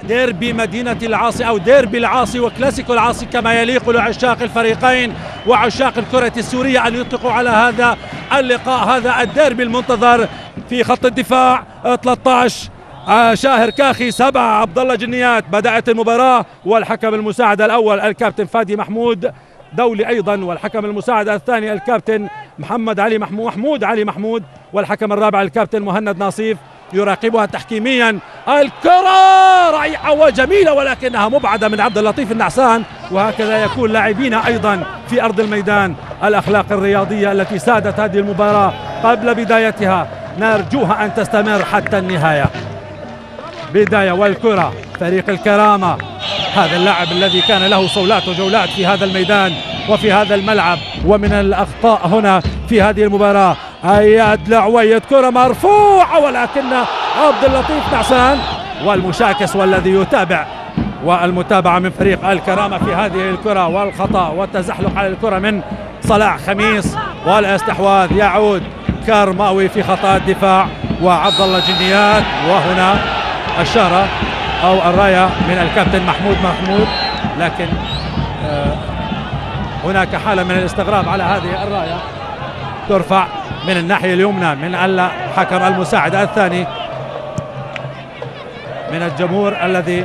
ديربي مدينة العاصي أو ديربي العاصي وكلاسيكو العاصي كما يليق لعشاق الفريقين وعشاق الكرة السورية أن يطلقوا على هذا اللقاء، هذا الديربي المنتظر. في خط الدفاع 13 شاهر كاخي، 7 عبد الله جنيات. بدأت المباراة والحكم المساعد الأول الكابتن فادي محمود دولي أيضا، والحكم المساعد الثاني الكابتن محمد علي محمود، والحكم الرابع الكابتن مهند ناصيف يراقبها تحكيميا. الكرة رائعة وجميلة ولكنها مبعدة من عبد اللطيف النعسان، وهكذا يكون لاعبين أيضا في أرض الميدان. الأخلاق الرياضية التي سادت هذه المباراة قبل بدايتها نرجوها أن تستمر حتى النهاية. بداية والكرة فريق الكرامة، هذا اللاعب الذي كان له صولات وجولات في هذا الميدان وفي هذا الملعب. ومن الأخطاء هنا في هذه المباراة اياد لعوية، كرة مرفوعة ولكن عبد اللطيف نعسان والمشاكس والذي يتابع، والمتابعة من فريق الكرامة في هذه الكرة والخطأ والتزحلق على الكرة من صلاح خميس، والاستحواذ يعود كرماوي في خطأ الدفاع وعبد الله جنيات. وهنا الشارة أو الراية من الكابتن محمود، لكن هناك حالة من الاستغراب على هذه الراية، ترفع من الناحية اليمنى من الحكم المساعد الثاني من الجمهور الذي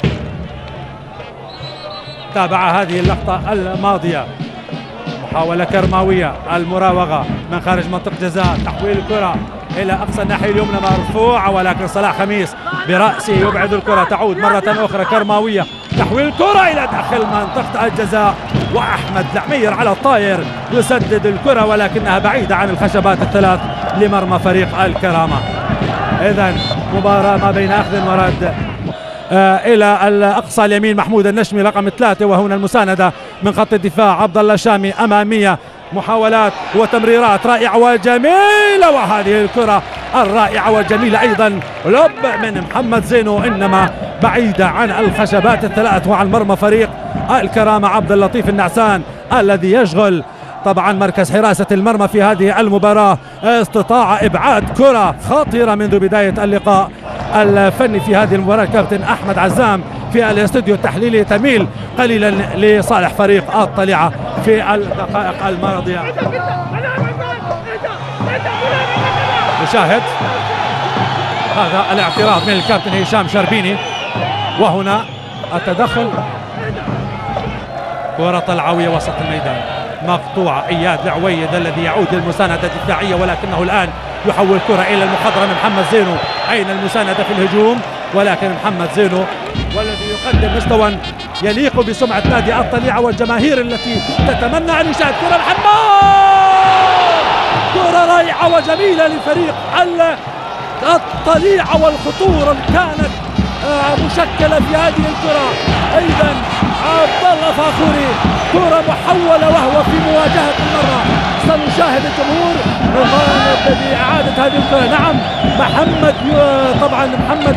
تابع هذه اللقطة الماضية. محاولة كرماوية، المراوغة من خارج منطقة جزاء، تحويل الكرة إلى أقصى الناحية اليمنى مرفوعة ولكن صلاح خميس برأسه يبعد الكرة، تعود مرة أخرى كرماوية، تحويل الكرة إلى داخل منطقة الجزاء، وأحمد العمير على الطاير يسدد الكرة ولكنها بعيدة عن الخشبات الثلاث لمرمى فريق الكرامة. إذن مباراة ما بين أخذ ورد. إلى الأقصى اليمين محمود النشمي رقم 3، وهنا المساندة من خط الدفاع عبد الله شامي أمامية، محاولات وتمريرات رائعة وجميلة، وهذه الكرة الرائعة والجميلة أيضا لب من محمد زينو، إنما بعيدة عن الخشبات الثلاث وعن مرمى فريق الكرامة عبد اللطيف النعسان الذي يشغل طبعا مركز حراسة المرمى في هذه المباراة. استطاع إبعاد كرة خطيرة منذ بداية اللقاء الفني في هذه المباراة. كابتن أحمد عزام في الاستوديو التحليلي تميل قليلا لصالح فريق الطليعة في الدقائق الماضية. نشاهد هذا الاعتراض من الكابتن هشام شربيني، وهنا التدخل. كرة العوية وسط الميدان مقطوعة، اياد لعويد الذي يعود للمساندة الدفاعية ولكنه الآن يحول كرة إلى المخضرم محمد زينو. أين المساندة في الهجوم؟ ولكن محمد زينو والذي يقدم مستوى يليق بسمعة نادي الطليعة والجماهير التي تتمنى أن يشاهد كرة محمد، كرة رائعة وجميلة لفريق الطليعة، والخطورة كانت مشكلة في هذه الكرة. أيضا عبد الله فاخوري، كرة محولة وهو في مواجهة المرة. سنشاهد الجمهور بإعادة هذه الكرة. نعم محمد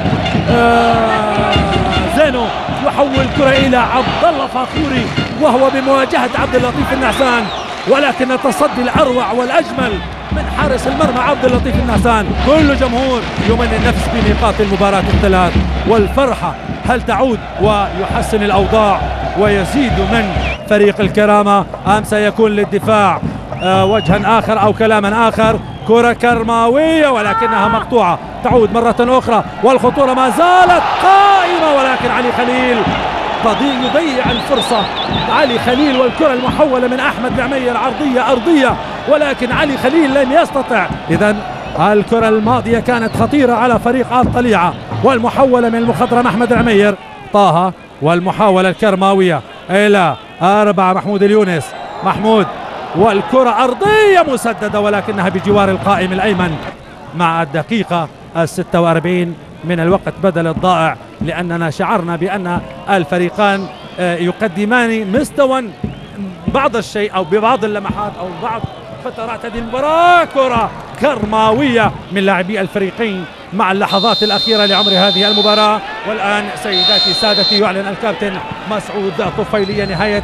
زينو يحول الكرة إلى عبد الله فاخوري وهو بمواجهة عبد اللطيف النعسان، ولكن التصدي الأروع والأجمل من حارس المرمى عبد اللطيف النعسان. كل جمهور يمني النفس بنقاط المباراة الثلاث، والفرحة هل تعود ويحسن الأوضاع ويزيد من فريق الكرامة أم سيكون للدفاع وجها آخر أو كلاما آخر؟ كرة كرماوية ولكنها مقطوعة، تعود مرة أخرى والخطورة ما زالت قائمة، ولكن علي خليل يضيع الفرصة. علي خليل والكرة المحولة من أحمد العمير أرضية، ولكن علي خليل لم يستطع. إذن الكرة الماضية كانت خطيرة على فريق الطليعة، والمحولة من المخضرم أحمد العمير طه، والمحاولة الكرماوية إلى 4 محمود اليونس. محمود والكرة أرضية مسددة ولكنها بجوار القائم الأيمن مع الدقيقة 46 من الوقت بدل الضائع، لأننا شعرنا بأن الفريقان يقدمان مستوى بعض الشيء أو ببعض اللمحات أو بعض فترات هذه المباراة. كرة كرماوية من لاعبي الفريقين مع اللحظات الأخيرة لعمر هذه المباراة. والآن سيداتي سادتي يعلن الكابتن مسعود طفيلي نهاية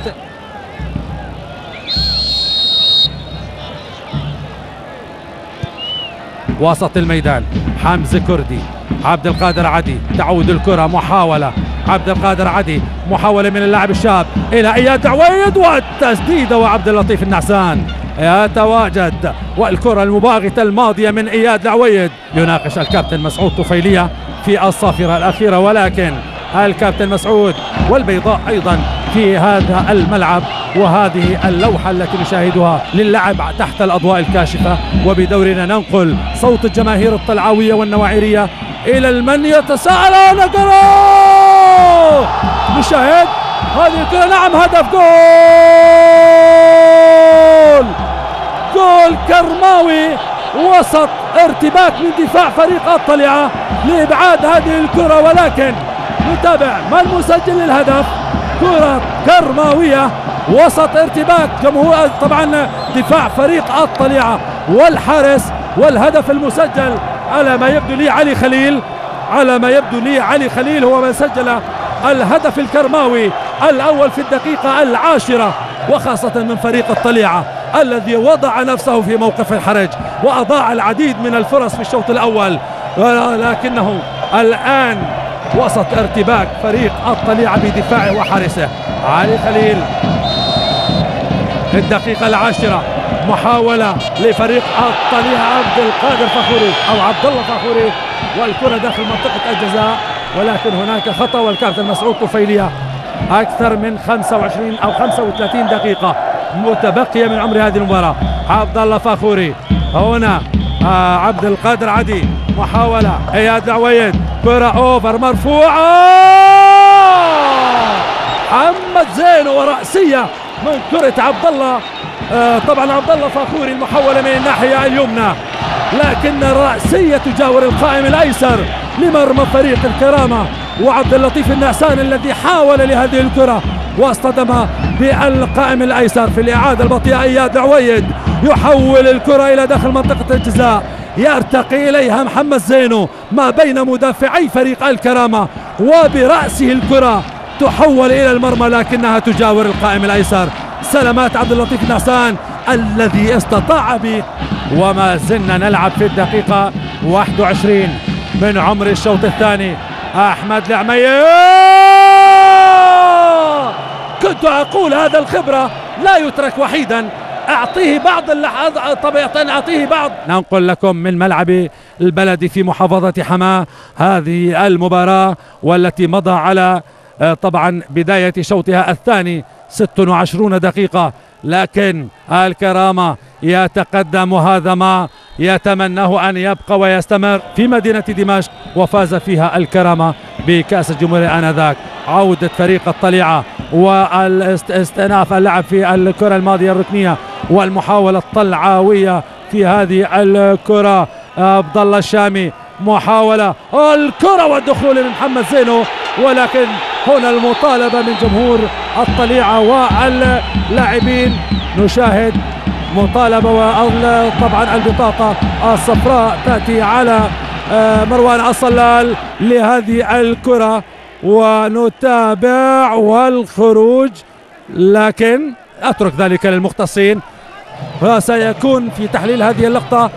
وسط الميدان. حمزة كردي عبد القادر عدي، تعود الكرة، محاولة عبد القادر عدي، محاولة من اللاعب الشاب إلى إياد عويد والتسديدة، وعبد اللطيف النعسان يتواجد، والكرة المباغتة الماضية من إياد عويد. يناقش الكابتن مسعود طفيلية في الصافرة الأخيرة، ولكن الكابتن مسعود والبيضاء أيضا في هذا الملعب، وهذه اللوحة التي نشاهدها للعب تحت الأضواء الكاشفة. وبدورنا ننقل صوت الجماهير الطلعاوية والنواعرية إلى المن يتساءل. نقرأ نشاهد هذه الكرة، نعم هدف، جول كرماوي وسط ارتباك من دفاع فريق الطليعة لإبعاد هذه الكرة، ولكن نتابع ما المسجل للهدف. كرة كرماوية وسط ارتباك جمهور طبعا دفاع فريق الطليعة والحارس، والهدف المسجل على ما يبدو لي علي خليل هو من سجل الهدف الكرماوي الأول في الدقيقة 10، وخاصة من فريق الطليعة الذي وضع نفسه في موقف الحرج وأضاع العديد من الفرص في الشوط الأول، ولكنه الآن وسط ارتباك فريق الطليعة بدفاعه وحارسه. علي خليل في الدقيقة 10، محاولة لفريق الطليعة، عبد القادر فخوري أو عبد الله فخوري، والكرة داخل منطقة الجزاء، ولكن هناك خطأ، والكابتن مسعود طفيلية أكثر من 25 أو 35 دقيقة متبقية من عمر هذه المباراة. عبد الله فخوري هنا، عبد القادر عدي، محاولة إياد عويد، كرة أوفر مرفوعة، محمد زينو ورأسية من كرة عبد الله، طبعا عبد الله فخوري، المحاولة من الناحية اليمنى، لكن الرأسية تجاور القائم الأيسر لمرمى فريق الكرامة، وعبد اللطيف النعسان الذي حاول لهذه الكرة واصطدم بالقائم الأيسر. في الإعادة البطيئة إياد عويد يحول الكرة إلى داخل منطقة الجزاء، يرتقي إليها محمد زينو ما بين مدافعي فريق الكرامة، وبرأسه الكرة تحول إلى المرمى لكنها تجاور القائم الأيسر. سلامات عبد اللطيف النعسان الذي استطاع به. وما زلنا نلعب في الدقيقة 21 من عمر الشوط الثاني. أحمد العمير، كنت أقول هذا الخبرة لا يترك وحيدا، أعطيه بعض اللحظات، طبيعة أعطيه بعض. ننقل لكم من ملعب البلدي في محافظة حماة هذه المباراة، والتي مضى على طبعا بداية شوطها الثاني 26 دقيقة، لكن الكرامة يتقدم، وهذا ما يتمناه أن يبقى ويستمر في مدينة دمشق، وفاز فيها الكرامة بكأس الجمهورية آنذاك. عودة فريق الطليعة والاستئناف اللعب في الكرة الماضية الركنية، والمحاولة الطلعاوية في هذه الكرة. عبد الله الشامي، محاولة الكرة والدخول من محمد زينو، ولكن هنا المطالبة من جمهور الطليعة واللاعبين. نشاهد مطالبة، وطبعا البطاقة الصفراء تأتي على مروان الصلال لهذه الكرة، ونتابع والخروج، لكن أترك ذلك للمختصين، فسيكون في تحليل هذه اللقطة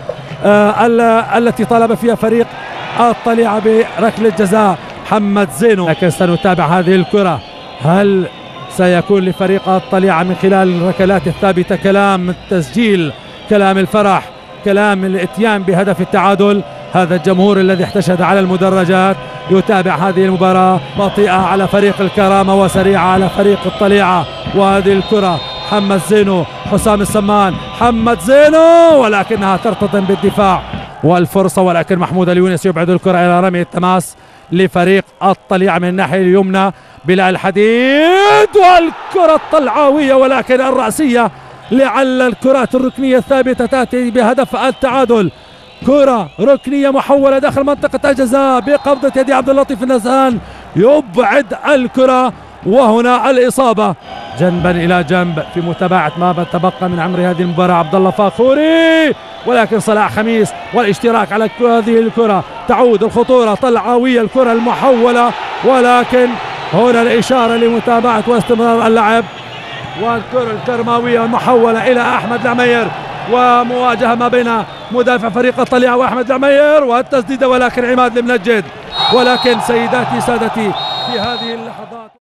التي طالب فيها فريق الطليعة بركلة جزاء محمد زينو. لكن سنتابع هذه الكرة، هل سيكون لفريق الطليعة من خلال الركلات الثابتة كلام التسجيل، كلام الفرح، كلام الاتيان بهدف التعادل؟ هذا الجمهور الذي احتشد على المدرجات يتابع هذه المباراة، بطيئة على فريق الكرامة وسريعة على فريق الطليعة. وهذه الكرة محمد زينو، حسام السمان، محمد زينو، ولكنها ترتطم بالدفاع والفرصة، ولكن محمود اليونس يبعد الكرة إلى رمي التماس لفريق الطليعة من الناحية اليمنى. بلال الحديد، والكرة الطلعاوية، ولكن الرأسية، لعل الكرات الركنية الثابتة تأتي بهدف التعادل. كرة ركنية محولة داخل منطقة الجزاء بقبضة يد عبد اللطيف النعسان، يبعد الكرة، وهنا الإصابة جنبا إلى جنب في متابعة ما تبقى من عمر هذه المباراة. عبد الله فخوري، ولكن صلاح خميس والاشتراك على هذه الكرة. تعود الخطورة طلعاوية، الكرة المحولة، ولكن هنا الإشارة لمتابعة واستمرار اللعب، والكرة الكرماوية المحولة إلى أحمد العمير. ومواجهة ما بين مدافع فريق الطليعة وأحمد العمير والتسديدة، ولكن عماد المنجد. ولكن سيداتي سادتي في هذه اللحظات